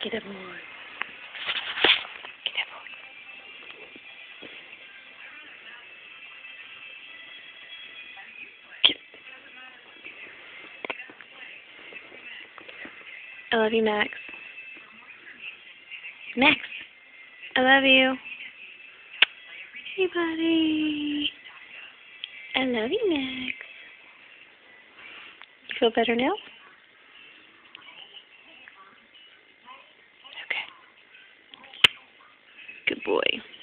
Get up, boy. Get up, boy. Get. I love you, Max. Max, I love you. Hey, buddy. I love you, Max. You feel better now? Okay. Good boy.